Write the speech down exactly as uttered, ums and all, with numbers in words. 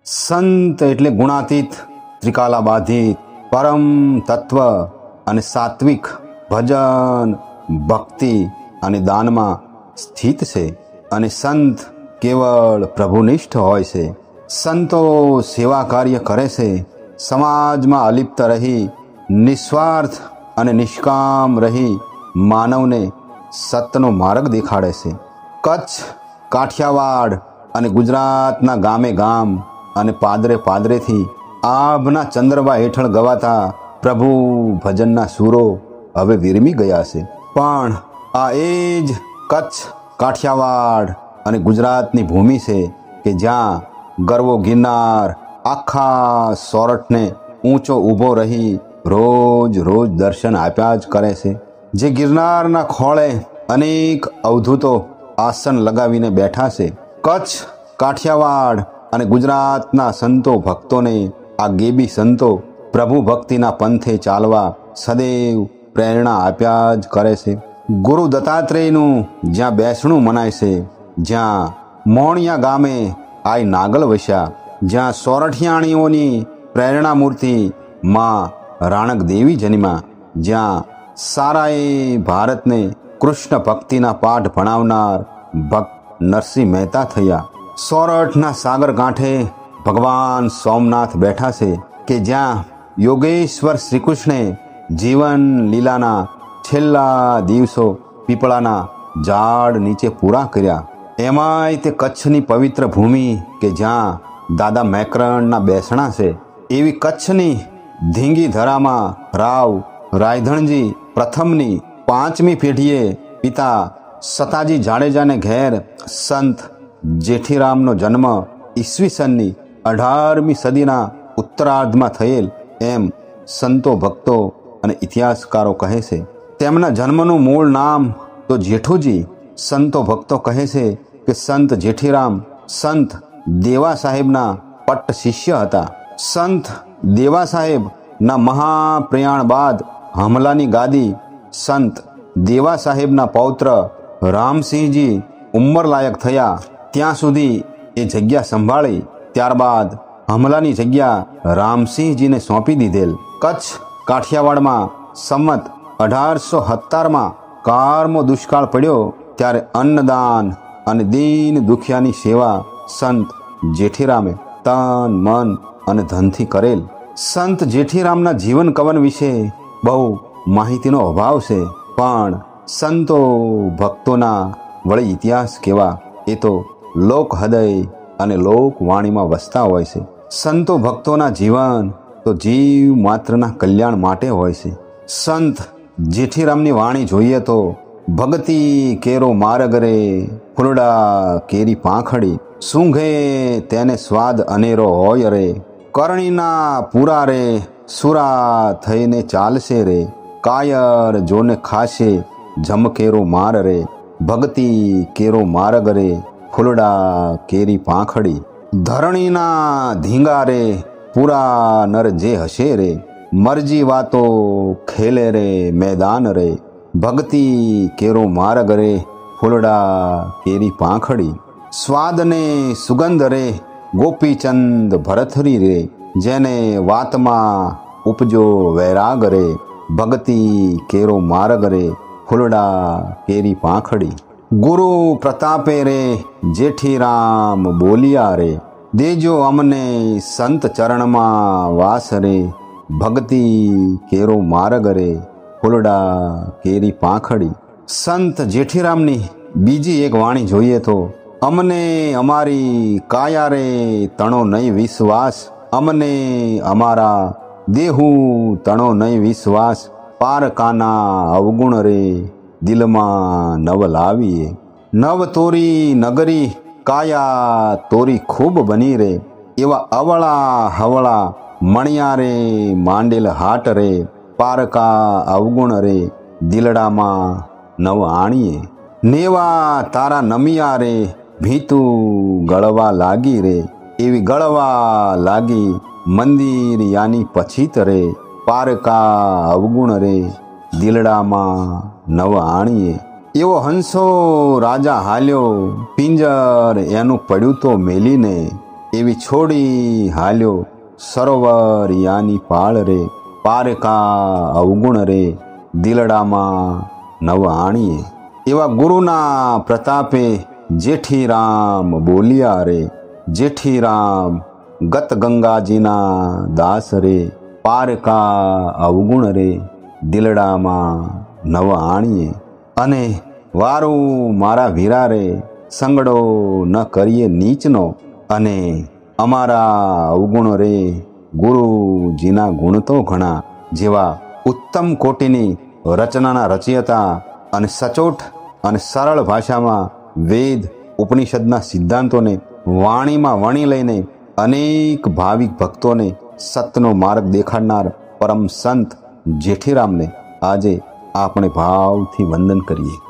સંત એટલે ગુણાતીત, ત્રિકાલાબાધિત, પરમ તત્વ અને સાત્વિક, ભજન, ભક્તિ અને દાનમાં સ્થિત છે. અને સંત કેવળ પ્રભુનિષ્ઠ હોય છે. સંતો સેવા કાર્ય કરે છે. સમાજમાં અલિપ્ત રહી, નિસ્વાર્થ અને નિષ્કામ રહી માનવને સતનો માર્ગ દેખાડે છે. કચ્છ, કાઠિયાવાડ અને ગુજરાતના ગામે ગામ અને પાદરે પાદરેથી આભના ચંદ્રબા હેઠળ ગવાતા પ્રભુ ભજનના સૂરો હવે વિરમી ગયા છે. પણ આ એ જ કચ્છ, કાઠિયાવાડ અને ગુજરાતની ભૂમિ છે કે જ્યાં ગરવો ગિરનાર આખા સોરઠને ઊંચો ઊભો રહી રોજ રોજ દર્શન આપ્યા જ કરે છે. જે ગિરનારના ખોળે અનેક અવધૂતો આસન લગાવીને બેઠા છે. કચ્છ, કાઠિયાવાડ અને ગુજરાતના સંતો ભક્તોને આ ગેબી સંતો પ્રભુ ભક્તિના પંથે ચાલવા સદૈવ પ્રેરણા આપ્યા જ કરે છે. ગુરુ દત્તાત્રેયનું જ્યાં બેસણું મનાય છે, જ્યાં મોણિયા ગામે આઈ નાગલ વસ્યા, જ્યાં સોરઠિયાણીઓની પ્રેરણા મૂર્તિ માં રાણક દેવી જન્મા, જ્યાં સારાએ ભારતને કૃષ્ણ ભક્તિના પાઠ ભણાવનાર ભક્ત નરસિંહ મહેતા થયા. સોરઠના સાગર કાંઠે ભગવાન સોમનાથ બેઠા છે કે જ્યાં યોગેશ્વર શ્રીકૃષ્ણે જીવન લીલાના છેલ્લા દિવસો પીપળાના ઝાડ નીચે પૂરા કર્યા. એમાંય તે કચ્છની પવિત્ર ભૂમિ કે જ્યાં દાદા મેકરણના બેસણા છે. એવી કચ્છની ધીંગી ધરામાં રાવ રાયધણજી પ્રથમની પાંચમી પેઢીએ પિતા સતાજી જાડેજાને ઘેર સંત જેઠીરામનો જન્મ ઈસવીસનની અઢારમી સદીના ઉત્તરાર્ધમાં થયેલ એમ સંતો ભક્તો અને ઇતિહાસકારો કહે છે. તેમના જન્મનું મૂળ નામ તો જેઠુજી. સંતો ભક્તો કહે છે કે સંત જેઠીરામ સંત દેવા સાહેબના પટ્ટ શિષ્ય હતા. સંત દેવા સાહેબના મહાપ્રયાણ બાદ હમલાની ગાદી સંત દેવા સાહેબના પૌત્ર રામસિંહજી ઉંમરલાયક થયા ત્યાં સુધી એ જગ્યા સંભાળી. ત્યારબાદ હમલાની જગ્યા રામસિંહજીને સોંપી દીધેલ. કચ્છ, કાઠિયાવાડમાં સંમત અઢારસો સત્તરમાં કારમો દુષ્કાળ પડ્યો ત્યારે અન્નદાન અને દીન દુખિયાની સેવા સંત જેઠીરામે તન મન અને ધનથી કરેલ. સંત જેઠીરામના જીવન કવન વિશે બહુ માહિતીનો અભાવ છે, પણ સંતો ભક્તોના વળી ઇતિહાસ કેવા એ તો લોક હૃદય અને લોકવાણીમાં વસતા હોય છે. સંતો ભક્તોના જીવન તો જીવ માત્રના કલ્યાણ માટે હોય છે. સંત જેઠીરામની વાણી જોઈએ તો ભગતિ કેરો માર્ગ રે, ફૂલડા કેરી પાંખડી, સૂંઘે તેને સ્વાદ અનેરો હોય રે, કરણીના પૂરા રે, સુરા થઈને ચાલશે રે, કાયર જોને ખાશે જમકેરો માર રે, ભગતિ કેરો માર્ગ રે, ફૂલડા કેરી પાંખડી, ધરણીના ધીંગા રે, પૂરા નર જે હશે રે, મરજી વાતો ખેલે રે મેદાન રે, ભક્તિ કેરો માર્ગ રે, ફૂલડા કેરી પાંખડી, સ્વાદને સુગંધ રે, ગોપીચંદ ભરથરી રે, જેને વાતમાં ઉપજો વૈરાગ રે, ભક્તિ કેરો માર્ગ રે, ફૂલડા કેરી પાંખડી, ગુરુ પ્રતાપે રે જેઠીરામ બોલિયા રે, દેજો અમને સંત ચરણમાં વાસ રે, ભક્તિ કેરો માર્ગ રે, ફૂલડા કેરી પાંખડી. સંત જેઠીરામની બીજી એક વાણી જોઈએ તો અમને અમારી કાયા રે તણો નહીં વિશ્વાસ, અમને અમારા દેહુ તણો નહીં વિશ્વાસ, પારકાના અવગુણ રે દિલમાં નવ લાવીએ, નવ તોરી નગરી કાયા તોરી ખૂબ બની રે, એવા અવળા હવળા મણિયા રે માંડેલ હાટ રે, પારકા અવગુણ રે દિલડામાં નવ આણીએ, નેવા તારા નમિયા રે ભીતું ગળવા લાગી રે, એવી ગળવા લાગી મંદિર યાની પછીત રે, પારકા અવગુણ રે દિલડામાં નવ આણીએ, એવો હંસો રાજા હાલ્યો પિંજર એનું પડ્યું તો મેલીને, એવી છોડી હાલ્યો સરોવર યાની પાળ રે, પારકા અવગુણ રે દિલડામાં નવ આણીએ. એવા ગુરુના પ્રતાપે જેઠી રામ બોલ્યા રે, જેઠી રામ ગત ગંગાજીના દાસ રે, પારકા અવગુણ રે દિલડામાં નવ આણીએ. અને વારું મારા વીરા રે સંગડો ન કરીએ નીચનો, અને અમારા અવગુણ રે ગુરુજીના ગુણ તો ઘણા. જેવા ઉત્તમ કોટીની રચનાના રચયતા અને સચોટ અને સરળ ભાષામાં વેદ ઉપનિષદના સિદ્ધાંતોને વાણીમાં વણી લઈને અનેક ભાવિક ભક્તોને સતનો માર્ગ દેખાડનાર પરમ સંત જેઠીરામને આજે આપણે ભાવથી વંદન કરીએ.